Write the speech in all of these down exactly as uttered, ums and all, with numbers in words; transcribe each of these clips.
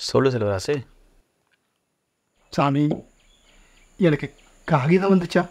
சொல்லு செல்வராசு. சாமி, எனக்கு காகிதம் வந்துச்சா?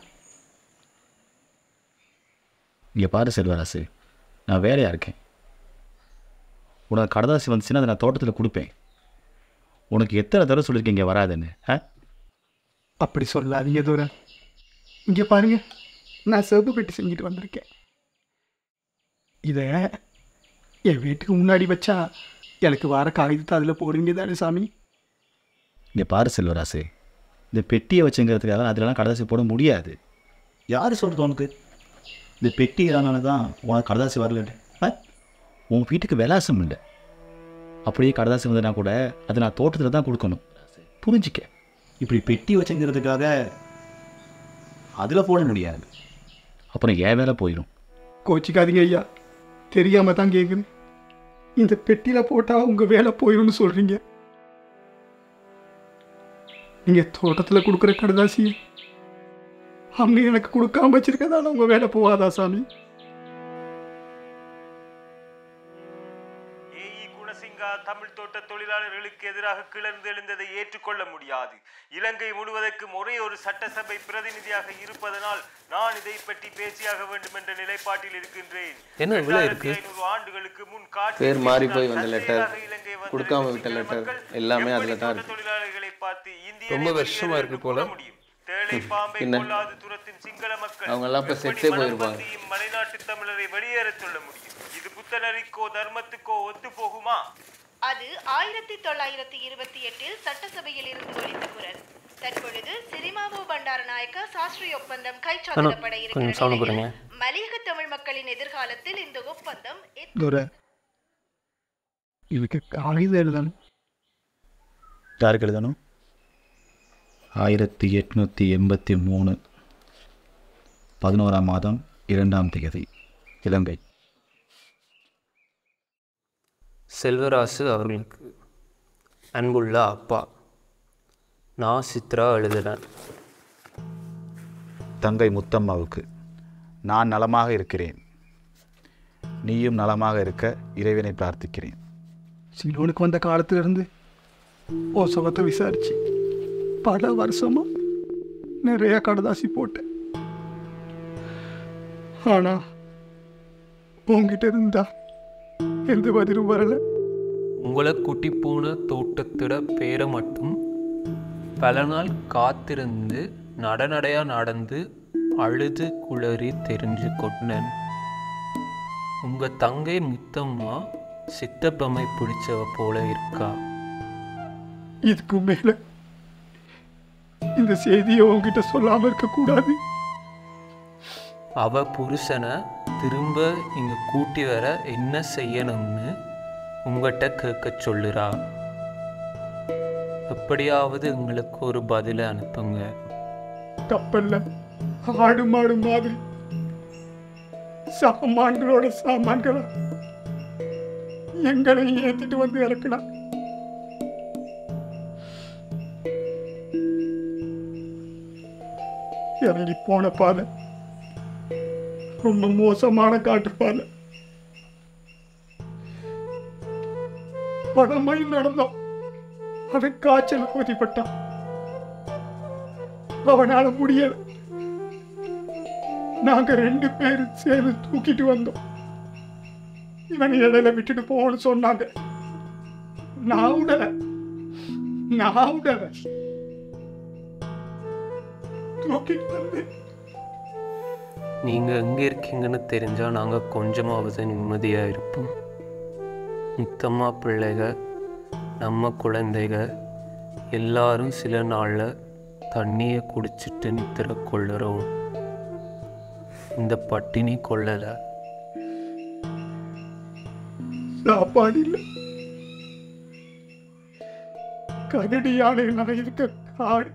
இங்கே பாரு செல்வராசு, நான் வேலையாக இருக்கேன். உனக்கு கடதாசி வந்துச்சுன்னா அதை நான் தோட்டத்தில் கொடுப்பேன். உனக்கு எத்தனை தடவை சொல்லியிருக்கேன் இங்கே வராதுன்னு? ஆ அப்படி சொல்லாதீங்க தூரம். இங்கே பாருங்க, நான் சிவப்பு பெட்டி செஞ்சுட்டு வந்திருக்கேன். இதை என் வீட்டுக்கு முன்னாடி வச்சா எனக்கு வர காகிதத்தை அதில் போடுவீங்க தானே சாமி? இங்கே பாரு செல்வராசு, இந்த பெட்டியை வச்சுங்கிறதுக்காக அதிலலாம் கடதாசி போட முடியாது. யார் சொல்கிறது உனக்கு? இந்த பெட்டி இதனால தான் உனக்கு கடதாசி வரலன்னு. ஆ உன் வீட்டுக்கு விலாசம் இல்லை. அப்படியே கடதாசி வந்ததுனா கூட அதை நான் தோட்டத்தில் தான் கொடுக்கணும். புரிஞ்சிக்க. இப்படி பெட்டி வச்சுங்கிறதுக்காக அதில் போட முடியாது. அப்புறம் ஏன் வேலை போயிடும். கோச்சிக்காதீங்க ஐயா, தெரியாமல் தான் கேட்குறேன். இந்த பெட்டியில் போட்டால் உங்கள் வேலை போயிடும்னு சொல்கிறீங்க. நீங்கள் தோட்டத்தில் கொடுக்குற கடதாசி அவங்க எனக்கு கொடுக்காம வச்சிருக்கதால உங்கள் வேலை போவாதா சாமி? தமிழ் தோட்ட தொழிலாளர்களுக்கு எதிராக கிளர்ந்து எழுந்ததை ஏற்றுக்கொள்ள முடியாது. இலங்கை முழுவதற்கும் ஒரே ஒரு சட்டசபை பிரதிநிதியாக இருப்பதனால் நான் இதை பற்றி பேசியாக வேண்டும் என்ற நிலைப்பாட்டில் இருக்கின்றேன். என்ன விலை இருக்கு? ஆண்டுகளுக்கு முன் பேர் மாறி போய் வந்த லெட்டர், கொடுக்காம விட்ட லெட்டர் எல்லாமே அதுல தான் இருக்கு. தொழிலாளர்களை பார்த்து இந்திய ரொம்ப வருஷமா இருக்கு போல. தேளை பாம்பை கொள்ளாது துரத்தின் சிங்கள மக்கள் அவங்க எல்லாம் இப்ப செத்தே போயிருப்பாங்க. மலைநாட்டு தமிழரை வெளியேற சொல்ல முடியும். இது புத்தனரிக்கோ தர்மத்துக்கோ ஒத்து போகுமா? அது ஆயிரத்தி தொள்ளாயிரத்தி இருபத்தி எட்டில் சட்டசபையில் இருந்து ஒலித்த குரல். தற்பொழுது சிரிமாவோ பண்டாரநாயக்க சாஸ்திரி ஒப்பந்தம் கைச்சாத்திடப்பட இருக்கிறது. மலையக தமிழ் மக்களின் எதிர்காலத்தில் இந்த ஒப்பந்தம் இதுக்கு காகிதம் எழுதணும். யாருக்கு எழுதணும்? ஆயிரத்தி எட்நூற்றி எண்பத்தி மூணு பதினோராம் மாதம் இரண்டாம் தேதி இலங்கை. செல்வராசு அவர்களுக்கு அன்புள்ள அப்பா, நான் சித்ரா எழுதினேன். தங்கை முத்தம்மாவுக்கு, நான் நலமாக இருக்கிறேன். நீயும் நலமாக இருக்க இறைவனை பிரார்த்திக்கிறேன். சிலோனுக்கு வந்த காலத்திலிருந்து ஓ சுகத்தை விசாரிச்சு பல வருஷமா நிறைய கடதாசி போட்டேன். ஆனா உங்ககிட்ட இருந்தா எந்த பதிலும் வரல. உங்களை குட்டி போன தோட்டத்திட பேரை மட்டும் பல நாள் காத்திருந்து நடநடையா நடந்து அழுது குளறி தெரிஞ்சு கொண்டேன். உங்க தங்கை முத்தம்மா சித்தப்பமை பிடிச்சவ போல இருக்கா. இதுக்கு மேல இந்த செய்தியை உங்ககிட்ட சொல்லாம இருக்க கூடாது. அவ புருஷனை திரும்ப இங்க கூட்டி வர என்ன செய்யணும்னு உங்ககிட்ட கேட்க சொல்லுறா. எப்படியாவது எங்களுக்கு ஒரு பதிலை அனுப்புங்க. கப்பல்ல ஆடு மாடு மாதிரி சாமான்களோட சாமான்களா எங்களை ஏத்திட்டு வந்து இறக்கலாம். இறங்கி போன பாதை ரொம்ப மோசமான காட்டு பாதை. பல மைல் நடந்தோம். அவன் காய்ச்சல் போதிப்பட்டான். அவனால முடியல. நாங்க ரெண்டு பேரும் சேர்ந்து தூக்கிட்டு வந்தோம். இவன் இடையில விட்டுட்டு போகணும்னு சொன்னாங்க. நான் விடல நான் விடல தூக்கிட்டு வந்து. நீங்க எங்க இருக்கீங்கன்னு தெரிஞ்சா நாங்க கொஞ்சமாவது நிம்மதியா இருப்போம். முத்தம்மா பிள்ளைக, நம்ம குழந்தைக எல்லாரும் சில நாள்ல தண்ணியை குடிச்சிட்டு நித்திர கொள்ளுறோம். இந்த பட்டினி கொள்ளல. சாப்பாடு இல்லை. கரடி யானைகளாக இருக்க காடு.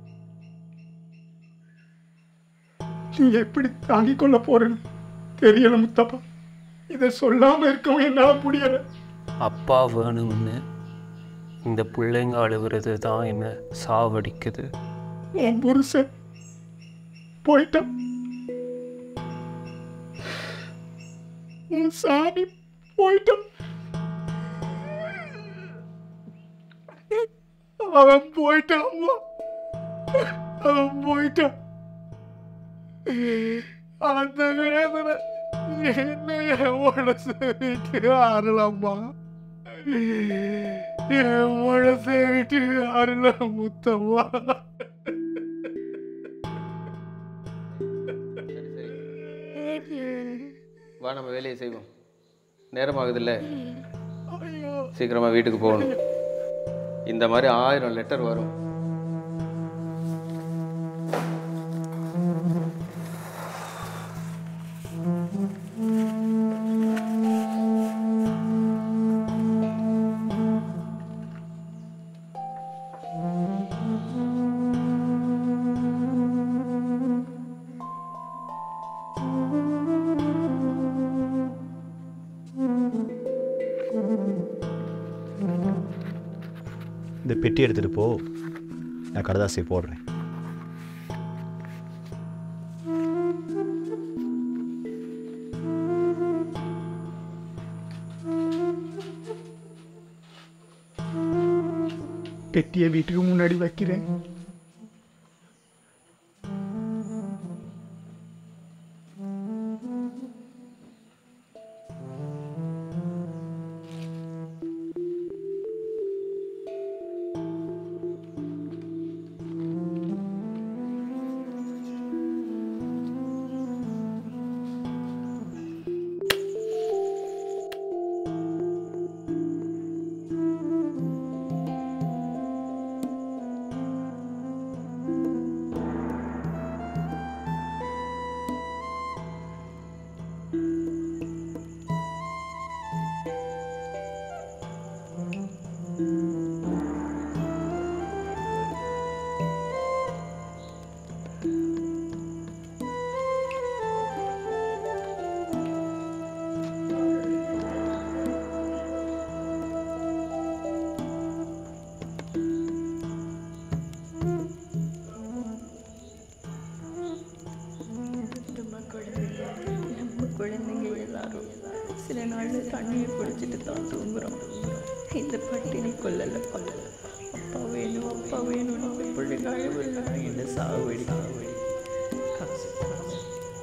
நீ எப்படி தாங்கிக் கொள்ள போறேன்னு தெரியல முத்தப்பா. இதை சொல்லாம இருக்கவும் என்னால முடியல. அப்பா வேணும்னு இந்த பிள்ளைங்க அழுகிறது தான் என்ன சாவடிக்குது. என் புருஷன் போயிட்டான். உன் சாமி போயிட்டான். அவன் போயிட்டான் அம்மா, அவன் போயிட்டான். அந்த வேதனை என்ன என் மனசை விட்டு ஆறலாம்மா, என் மனசை விட்டு ஆறல முத்தம்மா. வா நம்ம வேலையை செய்வோம், நேரம் ஆகுதுல்ல, சீக்கிரமா வீட்டுக்கு போகணும். இந்த மாதிரி ஆயிரம் லெட்டர் வரும். இந்த பெட்டி எடுத்துகிட்டு போ, நான் கடதாசியை போடுறேன். பெட்டியை வீட்டுக்கு முன்னாடி வைக்கிறேன். குழந்தைங்க எல்லாரும் சில நாளில் தண்ணியை குடிச்சிட்டு தான் தூங்குறோம். இந்த பட்டினி கொள்ளலை கொள்ளலை அப்பா வேணும் அப்பா வேணும் நம்ம பிள்ளைங்க அழுவில்லை என்ன சாகுபடி சாகுபடி காசு காசு.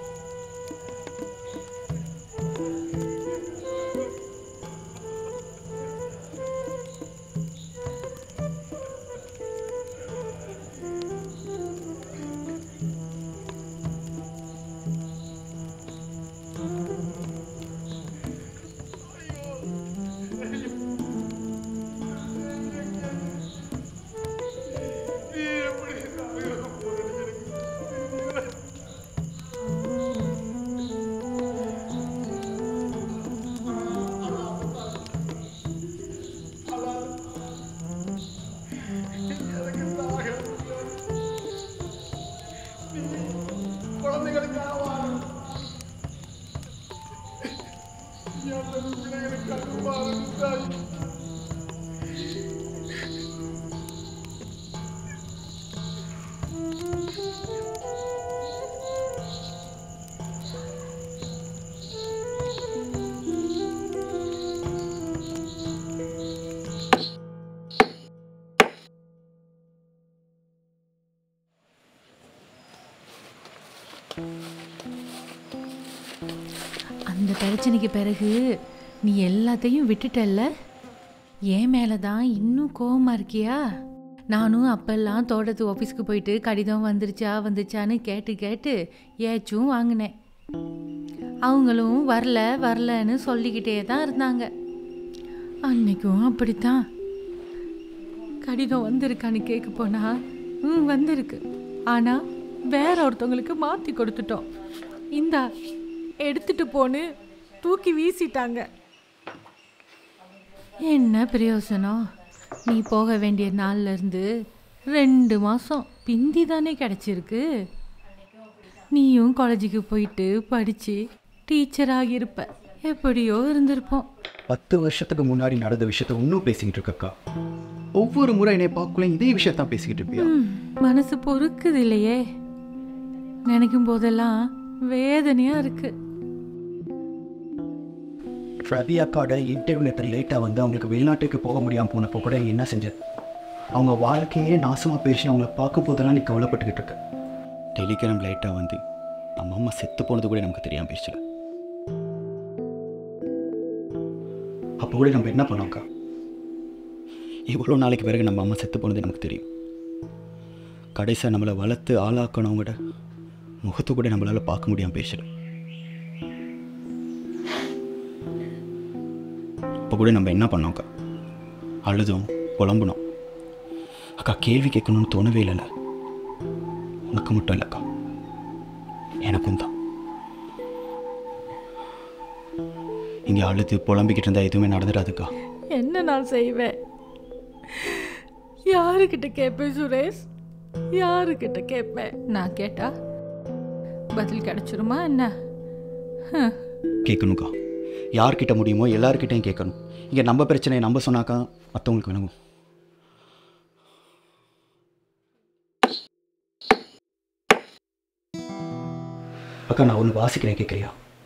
அந்த பிரச்சனைக்கு பிறகு நீ எல்லாத்தையும் விட்டுட்டல்ல, ஏன் மேலே தான் இன்னும் கோவமாக இருக்கியா? நானும் அப்பெல்லாம் தோட்டத்து ஆஃபீஸ்க்கு போயிட்டு கடிதம் வந்துருச்சா வந்துச்சான்னு கேட்டு கேட்டு ஏச்சும் வாங்கினேன். அவங்களும் வரல வரலன்னு சொல்லிக்கிட்டே தான் இருந்தாங்க. அன்னைக்கும் அப்படித்தான். கடிதம் வந்திருக்கான்னு கேட்க போனா ம் வந்திருக்கு, ஆனால் வேற ஒருத்தவங்களுக்கு மாற்றி கொடுத்துட்டோம். இந்தா எடுத்துட்டு போன்னு தூக்கி வீசிட்டாங்க. என்ன பிரயோசனம்? நீ போக வேண்டிய நாள்ல இருந்து ரெண்டு மாதம் பிந்தி தானே கிடச்சிருக்கு. நீயும் காலேஜுக்கு போயிட்டு படித்து டீச்சராக இருப்ப, எப்படியோ இருந்திருப்போம். பத்து வருஷத்துக்கு முன்னாடி நடந்த விஷயத்த இன்னும் பேசிக்கிட்டு இருக்கக்கா. ஒவ்வொரு முறை என்னை பார்க்கல இதே விஷயத்தான் பேசிக்கிட்டு இருப்பியா? மனசு பொறுக்குது இல்லையே, நினைக்கும் போதெல்லாம் வேதனையா இருக்கு. ரவி அக்காட இன்டர்வியூ லெட்டர் லேட்டாக வந்து அவங்களுக்கு வெளிநாட்டுக்கு போக முடியாமல் போனப்போ கூட என்ன செஞ்ச? அவங்க வாழ்க்கையே நாசமாக போயிடுச்சு. அவங்கள பார்க்க போதெல்லாம் நீ கவலைப்பட்டுக்கிட்டு இருக்க. டெலிகிராம் லைட்டாக வந்து நம்ம அம்மா செத்து போனது கூட நமக்கு தெரியாமல் போயிடுச்சு. அப்போ கூட நம்ம என்ன பண்ணோம்க்கா? இவ்வளோ நாளைக்கு பிறகு நம்ம அம்மா செத்து போனது நமக்கு தெரியும். கடைசியாக நம்மளை வளர்த்து ஆளாக்கணவங்கட முகத்தை கூட நம்மளால் பார்க்க முடியாமல் பேசல. இப்போ கூட நம்ம என்ன பண்ணோம்க்கா? அழுதும் புலம்புனோம். அக்கா கேள்வி கேட்கணும்னு தோணவே இல்லைல்ல. உனக்கு மட்டும் இல்லைக்கா, எனக்கும் தான். இங்கே அழுது புலம்பிக்கிட்டு இருந்தால் எதுவுமே நடந்துடாதுக்கா. என்ன நான் செய்வேன்? யாருக்கிட்ட கேட்பேன் சுரேஷ்? யாருக்கிட்ட கேட்பேன்? நான் கேட்டா பதில் கிடைச்சிருமா என்ன? கேட்கணுக்கா. யார்கிட்ட முடியுமோ எல்லார்கிட்டையும் கேட்கணும். இங்கே நம்ம பிரச்சனையை நம்ம சொன்னாக்கா மற்றவங்களுக்கு வேணும். அக்கா நான் ஒன்று வாசிக்கிறேன், கேட்குறியா?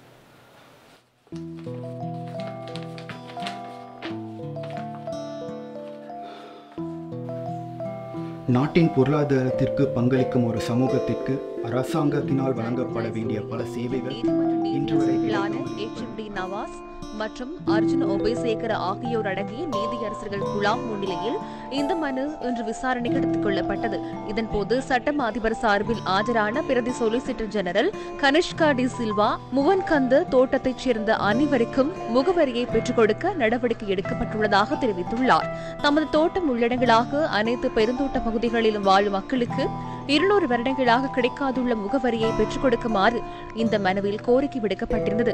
நாட்டின் பொருளாதாரத்திற்கு பங்களிக்கும் ஒரு சமூகத்திற்கு அரசாங்கத்தினால் வழங்கப்பட வேண்டிய பல சேவைகள் இன்று வரை நவாஸ் மற்றும் அர்ஜுன் ஒபேசேகர ஆகியோர் அடங்கிய நீதியரசர்கள் குழாம் முன்னிலையில் இந்த மனு இன்று விசாரணைக்கு எடுத்துக் கொள்ளப்பட்டது. இதன்போது சட்டம் அதிபர் சார்பில் ஆஜரான பிரதி சொலிசிட்டர் ஜெனரல் கனிஷ்கா டி சில்வா முவன்கந்த தோட்டத்தைச் சேர்ந்த அனைவருக்கும் முகவரியை பெற்றுக் கொடுக்க நடவடிக்கை எடுக்கப்பட்டுள்ளதாக தெரிவித்துள்ளார். தமது தோட்டம் உள்ளடங்களாக அனைத்து பெருந்தோட்ட பகுதிகளிலும் வாழும் மக்களுக்கு இருநூறு வருடங்களாக கிடைக்காதுள்ள முகவரியை பெற்றுக் கொடுக்குமாறு இந்த மனுவில் கோரிக்கை விடுக்கப்பட்டிருந்தது.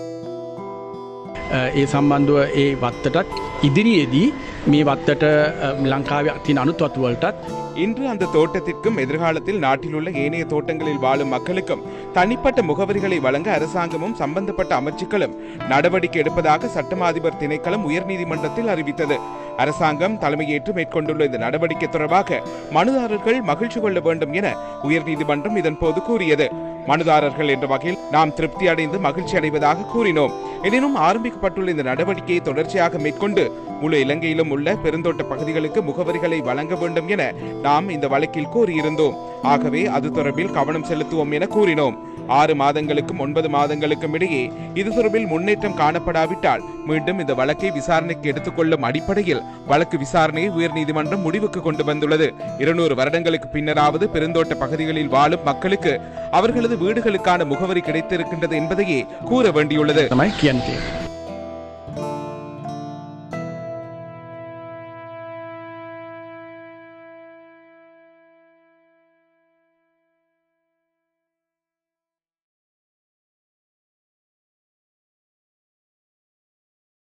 ඒ සම්බන්ධව ඒ වත්තටත් ඉදිරියේදී මේ වත්තට ලංකාවේ තියෙන අනුතත්ව වලටත් இன்று அந்த தோட்டத்திற்கும் எதிர்காலத்தில் நாட்டில் உள்ள ஏனைய தோட்டங்களில் வாழும் மக்களுக்கும் தனிப்பட்ட முகவரிகளை வழங்க அரசாங்கமும் சம்பந்தப்பட்ட அமைச்சுக்களும் நடவடிக்கை எடுப்பதாக சட்டமா அதிபர் திணைக்களம் உயர்நீதிமன்றத்தில் அறிவித்தது. அரசாங்கம் தலைமையேற்று மேற்கொண்டுள்ள இந்த நடவடிக்கை தொடர்பாக மனுதாரர்கள் மகிழ்ச்சி கொள்ள வேண்டும் என உயர்நீதிமன்றம் இதன்போது கூறியது. மனுதாரர்கள் என்ற வகையில் நாம் திருப்தி அடைந்து மகிழ்ச்சி அடைவதாக கூறினோம். எனினும் ஆரம்பிக்கப்பட்டுள்ள இந்த நடவடிக்கையை தொடர்ச்சியாக மேற்கொண்டு முழு இலங்கையிலும் உள்ள பெருந்தோட்ட பகுதிகளுக்கு முகவரிகளை வழங்க வேண்டும் என நாம் இந்த வழக்கில் கூறியிருந்தோம். ஆகவே அது தொடர்பில் கவனம் செலுத்துவோம் என கூறினோம். ஆறு மாதங்களுக்கும் ஒன்பது மாதங்களுக்கும் இடையே இது தொடர்பில் முன்னேற்றம் காணப்படாவிட்டால் மீண்டும் இந்த வழக்கை விசாரணைக்கு எடுத்துக்கொள்ளும் அடிப்படையில் வழக்கு விசாரணையை உயர்நீதிமன்றம் முடிவுக்கு கொண்டு வந்துள்ளது. இருநூறு வருடங்களுக்கு பின்னராவது பெருந்தோட்ட பகுதிகளில் வாழும் மக்களுக்கு அவர்களது வீடுகளுக்கான முகவரி கிடைத்திருக்கின்றது என்பதையே கூற வேண்டியுள்ளது.